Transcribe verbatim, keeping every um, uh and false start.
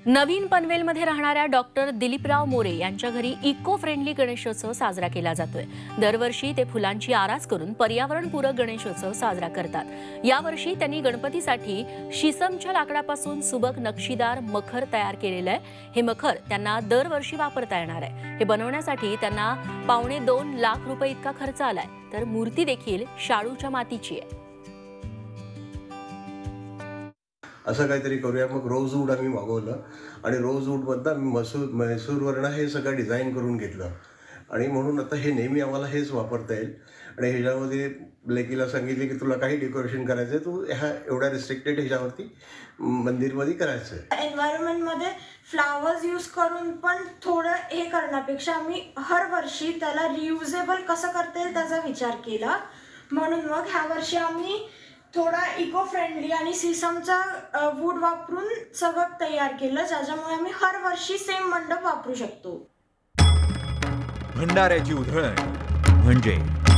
नवीन पनवेलमध्ये राहणाऱ्या डॉक्टर दिलीपराव मोरे यांच्या घरी इको फ्रेंडली गणेशोत्सव साजरा केला जातोय। दरवर्षी ते फुलांची आरास करून पर्यावरणपूरक गणेशोत्सव साजरा करतात। यावर्षी त्यांनी गणपतीसाठी शिसमच्या लाकडापासून सुबक नक्षीदार मखर तयार केलेलं आहे। हे मखर त्यांना दरवर्षी वापरता येणार आहे। हे बनवण्यासाठी त्यांना पावणे दोन लाख रुपये इतका खर्च आलाय, तर मूर्ती देखील शाडूच्या मातीची आहे। असं काहीतरी करूया। मग रोजवूड आम्ही मागवलं आणि रोजवूडमधनं आम्ही मसूर मैसूरवरनं हे सगळं डिझाईन करून घेतलं आणि म्हणून आता हे नेहमी आम्हाला हेच वापरता येईल। आणि ह्याच्यामध्ये लेकीला सांगितले की तुला काही डेकोरेशन करायचं आहे, तू ह्या एवढ्या रिस्ट्रिक्टेड ह्याच्यावरती मंदिरमध्ये करायचं आहे। एन्व्हायरमेंटमध्ये फ्लावर्स यूज करून पण थोडं हे करण्यापेक्षा आम्ही हर वर्षी त्याला रियुजेबल कसं करता येईल त्याचा विचार केला। म्हणून मग ह्या वर्षी आम्ही थोडा इको फ्रेंडली आणि सिसमचा वूड वापरून सगळं तयार केलं, ज्याच्यामुळे आम्ही हर वर्षी सेम मंडप वापरू शकतो। भंडाऱ्याची उधळण म्हणजे